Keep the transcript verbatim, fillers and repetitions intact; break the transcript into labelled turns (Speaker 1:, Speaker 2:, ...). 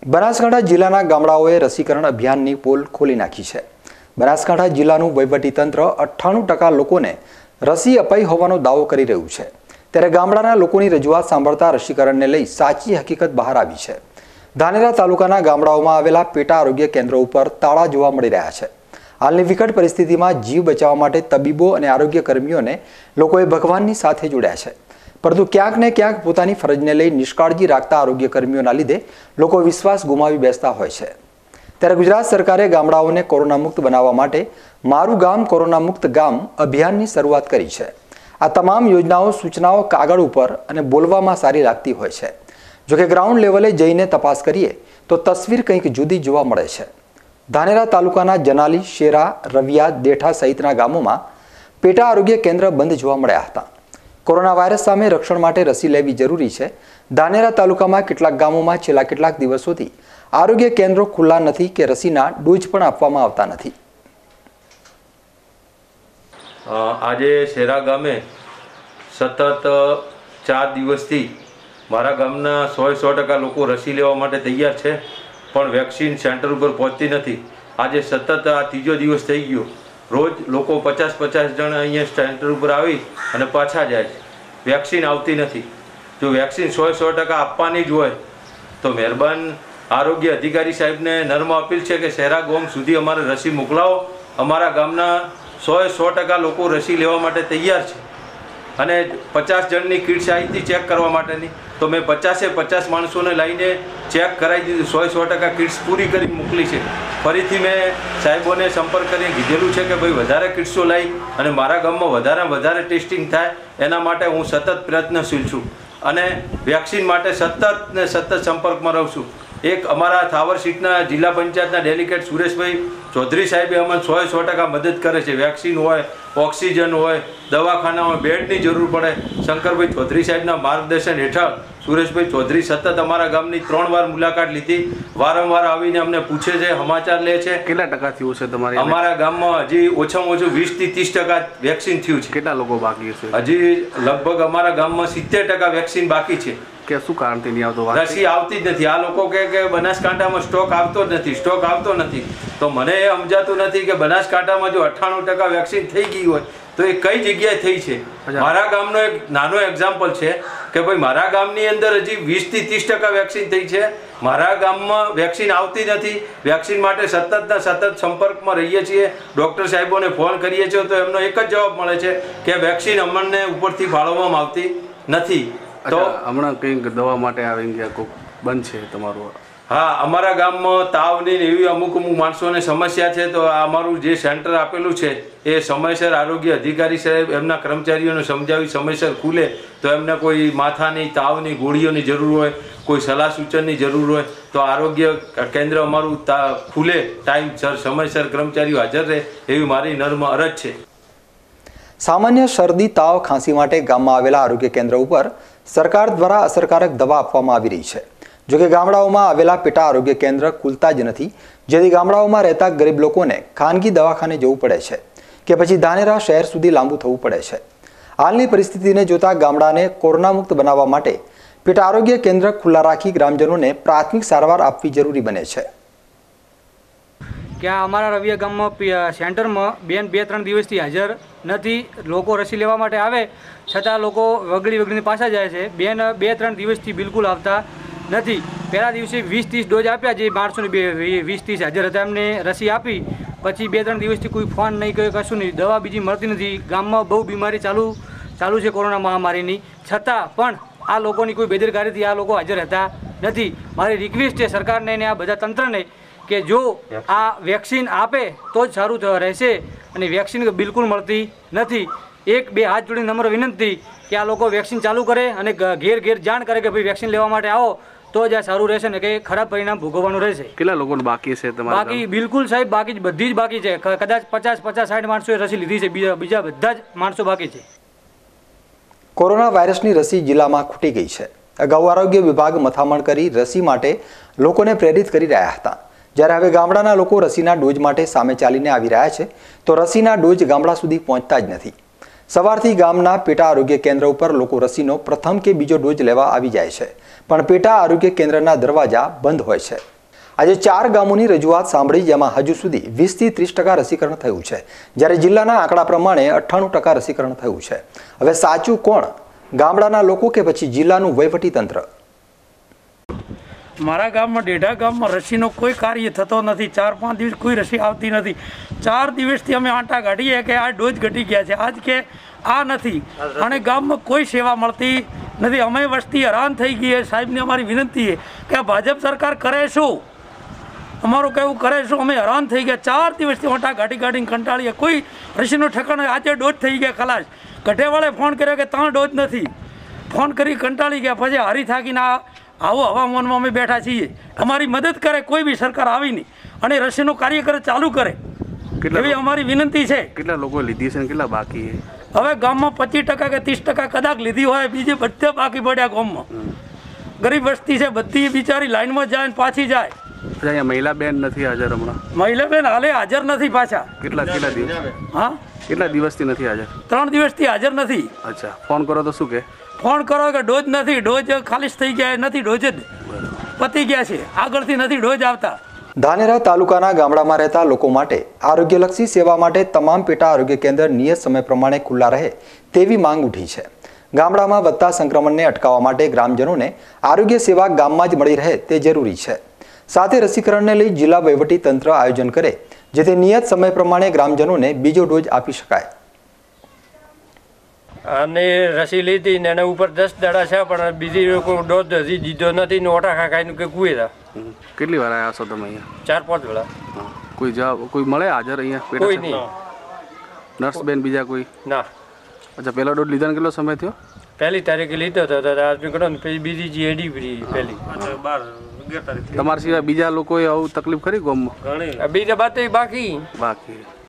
Speaker 1: બનાસકાંઠા જિલ્લાના ગામડાઓએ રસીકરણ અભિયાનની પોલ ખોલી નાખી છે। બનાસકાંઠા જિલ્લાનું વહીવટીતંત્ર અઠ્ઠાણું ટકા લોકોને રસી અપાઈ હોવાનો દાવો કરી રહ્યું છે, ત્યારે ગામડાના લોકોની રજૂઆત સાંભળતા રસીકરણને લઈ સાચી હકીકત બહાર આવી છે। ધાનેરા તાલુકાના ગામડાઓમાં આવેલા પેટા આરોગ્ય કેન્દ્રો ઉપર તાળા જોવા મળી રહ્યા છે। હાલની વિકટ પરિસ્થિતિમાં જીવ બચાવવા માટે તબીબો અને આરોગ્ય કર્મીઓને લોકોએ ભગવાનની સાથે જોડ્યા છે, પરંતુ ક્યાંક ને ક્યાંક પોતાની ફરજને લઈ નિષ્કાળજી રાખતા આરોગ્ય કર્મીઓના લીધે લોકો વિશ્વાસ ગુમાવી બેસતા હોય છે। ત્યારે ગુજરાત સરકારે ગામડાઓને કોરોના મુક્ત બનાવવા માટે મારું ગામ કોરોના મુક્ત ગામ અભિયાનની શરૂઆત કરી છે। આ તમામ યોજનાઓ સૂચનાઓ કાગળ ઉપર અને બોલવામાં સારી લાગતી હોય છે, જોકે ગ્રાઉન્ડ લેવલે જઈને તપાસ કરીએ તો તસવીર કંઈક જુદી જોવા મળે છે। ધાનેરા તાલુકાના જનાલી, શેરા, રવિયા, દેઠા સહિતના ગામોમાં પેટા આરોગ્ય કેન્દ્ર બંધ જોવા મળ્યા હતા। કોરોના વાયરસ સામે રક્ષણ માટે રસી લેવી જરૂરી છે। ધાનેરા તાલુકામાં કેટલાક ગામોમાં છેલ્લા કેટલાક દિવસોથી આરોગ્ય કેન્દ્રો ખુલ્લા નથી કે રસીના ડોઝ પણ આપવામાં આવતા નથી।
Speaker 2: આજે શેરા ગામે સતત ચાર દિવસથી મારા ગામના સો સો ટકા લોકો રસી લેવા માટે તૈયાર છે, પણ વેક્સિન સેન્ટર ઉપર પહોંચતી નથી। આજે સતત આ ત્રીજો દિવસ થઈ ગયો। રોજ લોકો પચાસ પચાસ જણ અહીંયા સેન્ટર ઉપર આવી અને પાછા જાય છે, વેક્સિન આવતી નથી। જો વેક્સિન સો સો ટકા આપવાની જ હોય તો મહેરબાન આરોગ્ય અધિકારી સાહેબને નર્મ અપીલ છે કે શહેરા ગામ સુધી અમારે રસી મોકલાવો। અમારા ગામના સો સો ટકા લોકો રસી લેવા માટે તૈયાર છે અને પચાસ જણની કિટ્સ આવી હતી ચેક કરવા માટેની, તો મેં પચાસે પચાસ માણસોને લઈને ચેક કરાવી દીધું, સો સો ટકા કિટ્સ પૂરી કરી મોકલી છે। ફરીથી મેં સાહેબોને સંપર્ક કરીને કીધેલું છે કે ભાઈ વધારે કિટ્સો લાવી અને મારા ગામમાં વધારે વધારે ટેસ્ટિંગ થાય એના માટે હું સતત પ્રયત્નશીલ છું અને વેક્સિન માટે સતત ને સતત સંપર્કમાં રહું છું। એક અમારા થાવર સીટના જિલ્લા પંચાયતના ડેલિગેટ સુરેશભાઈ ચૌધરી સાહેબે અમને સો સો ટકા મદદ કરે છે। વેક્સિન હોય, ઓક્સિજન હોય, દવાખાનામાં બેડની જરૂર પડે, શંકરભાઈ ચૌધરી સાહેબના માર્ગદર્શન હેઠળ સુરેશભાઈ ચૌધરી સતત અમારા ગામની ત્રણ વાર મુલાકાત લીધી, વારંવાર આવીને અમને પૂછે છે, સમાચાર લે છે।
Speaker 3: કેટલા ટકા થયું છે તમારે?
Speaker 2: અમારા ગામમાં હજી ઓછામાં ઓછું વીસ થી ત્રીસ ટકા વેક્સિન થયું છે।
Speaker 3: કેટલા લોકો બાકી છે?
Speaker 2: હજી લગભગ અમારા ગામમાં સિત્તેર ટકા વેક્સિન બાકી છે।
Speaker 3: કે શું કારણથી નહીં આવતો?
Speaker 2: રસી આવતી જ નથી। આ લોકો કહે કે બનાસકાંઠામાં સ્ટોક આવતો જ નથી, સ્ટોક આવતો નથી, તો મને એ સમજાતું નથી કે બનાસકાંઠામાં જો અઠ્ઠાણું ટકા વેક્સિન થઈ ગઈ હોય તો એ કઈ જગ્યાએ થઈ છે। મારા ગામનો એક નાનો એક્ઝામ્પલ છે કે ભાઈ મારા ગામની અંદર હજી વીસ થી ત્રીસ ટકા વેક્સિન થઈ છે, મારા ગામમાં વેક્સિન આવતી નથી। વેક્સિન માટે સતત ને સતત સંપર્કમાં રહીએ છીએ, ડૉક્ટર સાહેબોને ફોન કરીએ છીએ તો એમનો એક જ જવાબ મળે છે કે વેક્સિન અમને ઉપરથી ફાળવવામાં આવતી નથી।
Speaker 3: તો હમણાં કંઈક દવા માટે આવી ગયા કોઈ બંધ છે તમારું?
Speaker 2: હા, અમારા ગામમાં તાવની એવી અમુક અમુક માણસોને સમસ્યા છે, તો અમારું જે સેન્ટર આપેલું છે એ સમયસર આરોગ્ય અધિકારી સાહેબ એમના કર્મચારીઓને સમજાવી સમયસર ખુલે તો એમને કોઈ માથાની તાવની ગોળીઓની જરૂર હોય, કોઈ સલાહ સૂચનની જરૂર હોય તો આરોગ્ય કેન્દ્ર અમારું ખુલે ટાઈમસર સમયસર કર્મચારીઓ હાજર રહે એવી મારી નર્મ અરજ છે।
Speaker 1: સામાન્ય શરદી, તાવ, ખાંસી માટે ગામમાં આવેલા આરોગ્ય કેન્દ્ર ઉપર સરકાર દ્વારા અસરકારક દવા આપવામાં આવી રહી છે, જોકે ગામડાઓમાં આવેલા પેટા આરોગ્ય કેન્દ્ર ખુલતા જ નથી, જેથી ગામડાઓમાં રહેતા ગરીબ લોકોને ખાનગી દવાખાને જવું પડે છે કે પછી ધાનેરા શહેર સુધી લાંબુ થવું પડે છે। હાલની પરિસ્થિતિને જોતા ગામડાને કોરોના મુક્ત બનાવવા માટે પેટા આરોગ્ય કેન્દ્ર ખુલ્લા રાખી ગ્રામજનોને પ્રાથમિક સારવાર આપવી જરૂરી બને છે।
Speaker 4: કે અમારા રવિયા ગામમાં સેન્ટરમાં બેન બે ત્રણ દિવસથી હાજર નથી। લોકો રસી લેવા માટે આવે છતાં લોકો વગડી વગડીને પાછા જાય છે। બેન બે ત્રણ દિવસથી બિલકુલ આવતા નથી। પહેલા દિવસે વીસ ત્રીસ ડોઝ આપ્યા, જે માણસોને બે વીસ ત્રીસ હાજર હતા એમને રસી આપી, પછી બે ત્રણ દિવસથી કોઈ ફોન નહીં, કોઈ કશું નહીં, દવા બીજી મળતી નથી। ગામમાં બહુ બીમારી ચાલુ ચાલુ છે કોરોના મહામારીની, છતાં પણ આ લોકોની કોઈ બેદરકારીથી આ લોકો હાજર હતા નથી। મારી રિક્વેસ્ટ છે સરકારને ને આ બધા તંત્રને કે જો આ વેક્સિન આપે તો જ સારું રહેશે, અને વેક્સિન બિલકુલ મળતી નથી। એક બે હાથ જોડીને નમ્ર વિનંતી કે આ લોકો વેક્સિન ચાલુ કરે અને ઘેર ઘેર જાણ કરે કે ભાઈ વેક્સિન લેવા માટે આવો તો જ આ સારું રહેશે ને કે ખરાબ પરિણામ ભોગવવાનું રહેશે।
Speaker 3: કેટલા લોકો બાકી છે તમારા?
Speaker 4: બાકી બિલકુલ સાહેબ બાકી જ બધી જ બાકી છે। કદાચ પચાસ પચાસ સાઠ માણસોએ રસી લીધી છે, બીજા બીજા બધા જ માણસો બાકી છે।
Speaker 1: કોરોના વાયરસની રસી જિલ્લામાં ખૂટી ગઈ છે। અગાઉ આરોગ્ય વિભાગ મથામણ કરી રસી માટે લોકોને પ્રેરિત કરી રહ્યા હતા, જ્યારે હવે ગામડાના લોકો રસીના ડોઝ માટે સામે ચાલીને આવી રહ્યા છે, તો રસીના ડોઝ ગામડા સુધી પહોંચતા જ નથી। સવારથી ગામના પેટા આરોગ્ય કેન્દ્ર ઉપર લોકો રસીનો પ્રથમ કે બીજો ડોઝ લેવા આવી જાય છે, પણ પેટા આરોગ્ય કેન્દ્રના દરવાજા બંધ હોય છે। આજે ચાર ગામોની રજૂઆત સાંભળી, જેમાં હજુ સુધી વીસથી ત્રીસ ટકા રસીકરણ થયું છે, જ્યારે જિલ્લાના આંકડા પ્રમાણે અઠ્ઠાણું ટકા રસીકરણ થયું છે. હવે સાચું કોણ, ગામડાના લોકો કે પછી જિલ્લાનું વહીવટીતંત્ર?
Speaker 5: મારા ગામમાં ડેઢા ગામમાં રસીનો કોઈ કાર્ય થતો નથી. ચાર પાંચ દિવસ કોઈ રસી આવતી નથી. ચાર દિવસથી અમે આંટા કાઢીએ કે આ ડોઝ ઘટી ગયા છે, આજ કે આ નથી, અને ગામમાં કોઈ સેવા મળતી નથી. અમે વસ્તી હેરાન થઈ ગઈ છે. સાહેબને અમારી વિનંતી છે કે આ ભાજપ સરકાર કરે શું, અમારું કહેવું કરે શું. અમે હેરાન થઈ ગયા. ચાર દિવસથી આંટા કાઢી કાઢીને કંટાળીએ. કોઈ રસીનો ઠેકાણો. આજે ડોઝ થઈ ગયા ખલાસ. ગઢેવાળે ફોન કર્યો કે ત્રણ ડોઝ નથી. ફોન કરી કંટાળી ગયા. પછી હારી થાકીને આ આવો હવામાનમાં અમે બેઠા છીએ. અમારી મદદ કરે કોઈ બી સરકાર આવી નહીં, અને રસીનું કાર્ય કરે ચાલુ કરે એવી અમારી વિનંતી છે.
Speaker 3: કેટલા લોકો લીધી છે ને કેટલા બાકી છે?
Speaker 5: હવે ગામમાં પચીસ ટકા કે ત્રીસ ટકા કદાચ લીધી હોય, બીજે બધે બાકી પડ્યા. ગામમાં ગરીબ વસ્તી છે, બધી બિચારી લાઈનમાં જાય ને પાછી જાય.
Speaker 3: અહીંયા મહિલા બેન નથી હાજર હમણાં?
Speaker 5: મહિલા બેન હાલે હાજર નથી પાછા.
Speaker 3: કેટલા કેટલા દિવસ?
Speaker 5: હા,
Speaker 3: કેટલા દિવસથી નથી હાજર?
Speaker 5: ત્રણ દિવસથી હાજર નથી.
Speaker 3: અચ્છા, ફોન કરો તો શું કે?
Speaker 5: ફોન કરો કે ડોઝ નથી, ડોઝ ખાલી થઈ ગયા નથી, ડોઝ જ પતી ગયા છે, આગળથી નથી ડોઝ આવતા.
Speaker 1: ધાનેરા તાલુકાના ગામડામાં રહેતા લોકો માટે આરોગ્યલક્ષી સેવા માટે તમામ પેટા આરોગ્ય કેન્દ્ર નિયત સમય પ્રમાણે ખુલ્લા રહે તેવી માંગ ઉઠી છે. ગામડામાં વધતા સંક્રમણને અટકાવવા માટે ગ્રામજનોને આરોગ્ય સેવા ગામમાં જ મળી રહે તે જરૂરી છે. સાથે રસીકરણને લઈ જિલ્લા વહીવટી તંત્ર આયોજન કરે, જેથી નિયત સમય પ્રમાણે ગ્રામજનોને બીજો ડોઝ આપી શકાય.
Speaker 6: અને રસી લીધી ને એના ઉપર દસ દાડા છે, પણ બીજી કોઈ ડોઝ હજી દીધો નથી ને ઓટા ખાઈને કે કુએ હતા.
Speaker 3: કેટલી વાર આવ્યા છો તમે અહીંયા?
Speaker 6: ચાર પાંચ વેળા.
Speaker 3: કોઈ જવાબ કોઈ મળે હાજર અહીંયા?
Speaker 6: કોઈ નહીં.
Speaker 3: નર્સ બેન બીજા કોઈ?
Speaker 6: ના.
Speaker 3: અચ્છા, પહેલો ડોઝ લીધાને કેટલો સમય થયો?
Speaker 6: પહેલી તારીખે લીધો હતો, આજની કરો ને પછી બીજી જી એડી ફ્રી પહેલી.
Speaker 3: તમારા સિવાય બીજા લોકોએ આવું તકલીફ ખરી ગામમાં?
Speaker 6: બીજા બાદ બાકી
Speaker 3: બાકી